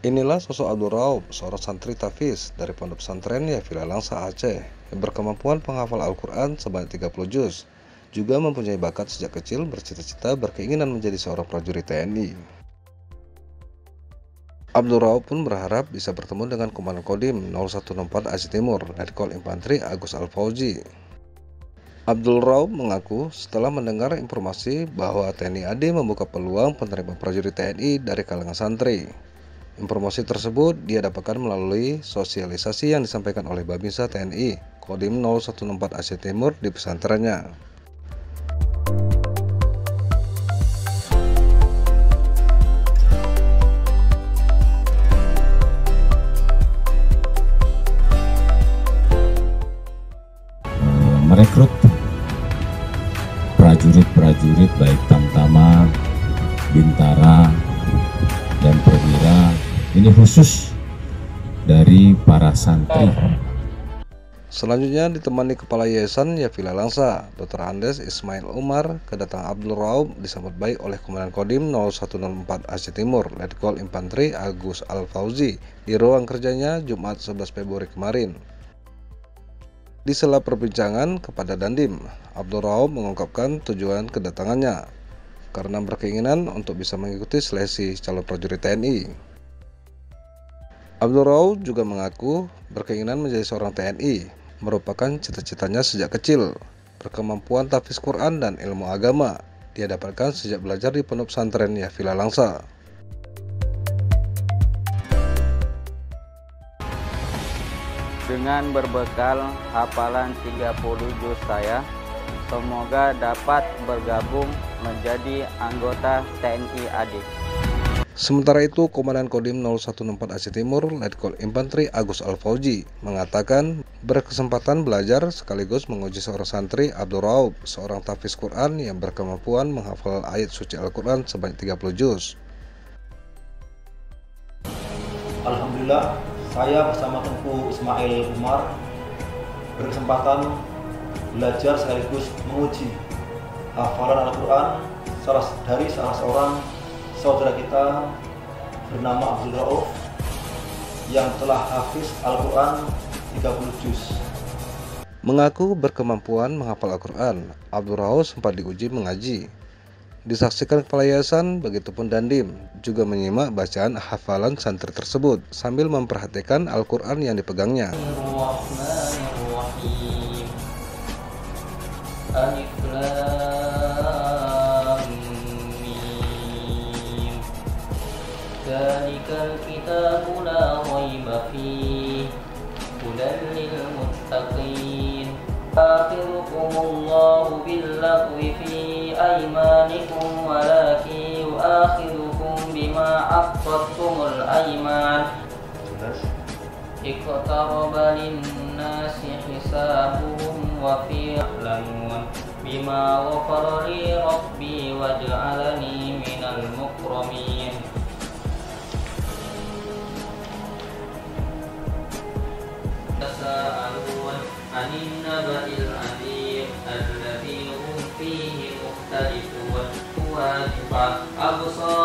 Inilah sosok Abdul Raub, seorang santri Tafiz dari Pondok Pesantren Yafilah Langsa Aceh, yang berkemampuan penghafal Al-Quran sebanyak 30 juz. Juga mempunyai bakat sejak kecil bercita-cita berkeinginan menjadi seorang prajurit TNI. Abdul Raub pun berharap bisa bertemu dengan Komandan Kodim 0164 Aceh Timur, Letkol Infantri Agus Al-Fauzi. Abdul Raub mengaku setelah mendengar informasi bahwa TNI AD membuka peluang penerima prajurit TNI dari kalangan santri. Informasi tersebut dia dapatkan melalui sosialisasi yang disampaikan oleh Babinsa TNI Kodim 0164 Aceh Timur di pesantrennya. Merekrut prajurit-prajurit baik Tamtama, Bintara, dan Perwira ini khusus dari para santri. Selanjutnya ditemani Kepala Yayasan Yafilah Langsa, Dr. Andes Ismail Umar. Kedatangan Abdul Raub disambut baik oleh Komandan Kodim 0104 Aceh Timur, Letkol Infantri Agus Al-Fauzi di ruang kerjanya Jumat 11 Februari kemarin. Di sela perbincangan kepada Dandim, Abdul Raub mengungkapkan tujuan kedatangannya karena berkeinginan untuk bisa mengikuti seleksi calon prajurit TNI. Abdul Raub juga mengaku berkeinginan menjadi seorang TNI merupakan cita-citanya sejak kecil. Berkemampuan tahfiz Quran dan ilmu agama dia dapatkan sejak belajar di Pondok Pesantren Yafilah Langsa. Dengan berbekal hafalan 30 juz saya, semoga dapat bergabung menjadi anggota TNI AD. Sementara itu, Komandan Kodim 0164 Aceh Timur, Letkol Infantri Agus Al-Fauzi mengatakan berkesempatan belajar sekaligus menguji seorang santri Abdul Raub, seorang tahfiz Quran yang berkemampuan menghafal ayat suci Al-Quran sebanyak 30 juz. Alhamdulillah, saya bersama Tengku Ismail Umar berkesempatan belajar sekaligus menguji hafalan Al-Quran dari salah seorang saudara kita bernama Abdul Rauf yang telah hafiz Al-Quran 30 juz. Mengaku berkemampuan menghafal Al-Quran, Abdul Rauf sempat diuji mengaji. Disaksikan Kepala Yayasan, begitupun Dandim, juga menyimak bacaan hafalan santri tersebut sambil memperhatikan Al-Quran yang dipegangnya. Dzalikal kitabu la raiba fihi hudan lil muttaqin. Akhirukumullahu billaghwi fi aymanikum walakin yu'akhirukum bima aqadtumul ayman. Iqtaraba lin-nasi hisabuhum wa fi ya'lamun bima ghafara li rabbi waj'alani minal mukramin. Tasa'alun 'anil naba'il 'adzim alladzi hum fihi mukhtalifun wa absar